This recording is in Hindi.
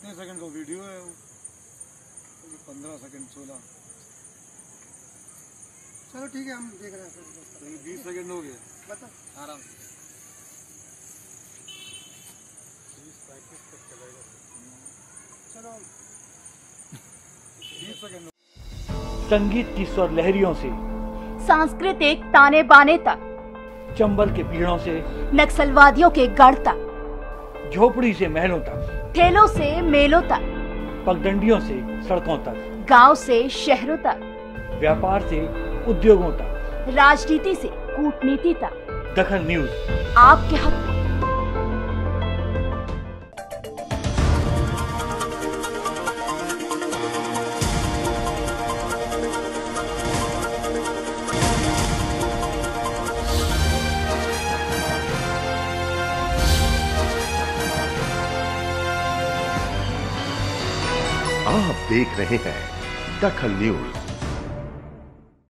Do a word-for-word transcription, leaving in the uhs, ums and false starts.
कितने सेकंड का वीडियो है वो? पंद्रह सेकंड सोलह। चलो ठीक है, हम देख रहे हैं। बीस सेकंड हो गए, बता आराम से। चलो बीस सेकंड। संगीत की स्वर लहरियों से सांस्कृतिक ताने बाने तक, चंबल के पीड़ों से नक्सलवादियों के गढ़ तक, झोपड़ी से महलों तक, ठेलों से मेलों तक, पगडंडियों से सड़कों तक, गांव से शहरों तक, व्यापार से उद्योगों तक, राजनीति से कूटनीति तक, दखल न्यूज आपके हक में। आप देख रहे हैं दखल न्यूज।